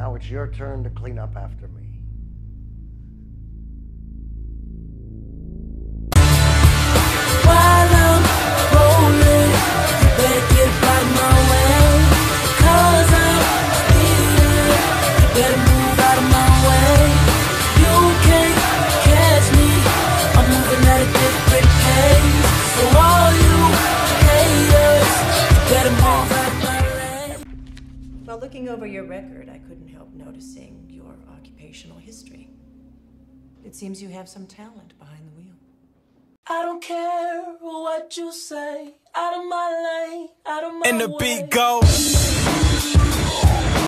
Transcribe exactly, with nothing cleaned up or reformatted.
Now it's your turn to clean up after me. While I'm rolling, you better get right my way. Cause I'm speeding, you better move out of my way. You can't catch me, I'm moving at a different pace. So all you haters, you better move out of my lane. While looking over your record, I couldn't help noticing your occupational history. It seems you have some talent behind the wheel. I don't care what you say, out of my lane, out of my way. And the beat goes.